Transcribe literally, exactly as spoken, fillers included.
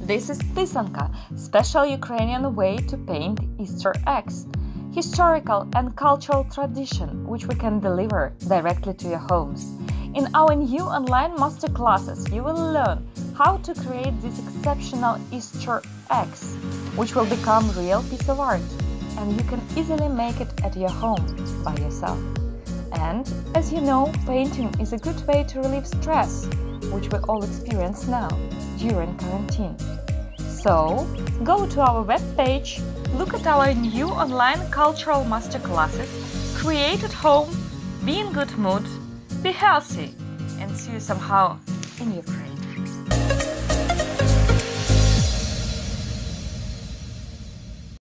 This is pisanka, special Ukrainian way to paint Easter eggs. Historical and cultural tradition which we can deliver directly to your homes. In our new online masterclasses, you will learn how to create these exceptional Easter eggs, which will become real piece of art, and you can easily make it at your home by yourself. And as you know, painting is a good way to relieve stress, which we all experience now during quarantine. So, go to our webpage, look at our new online cultural masterclasses, create at home, be in good mood, be healthy, and see you somehow in Ukraine.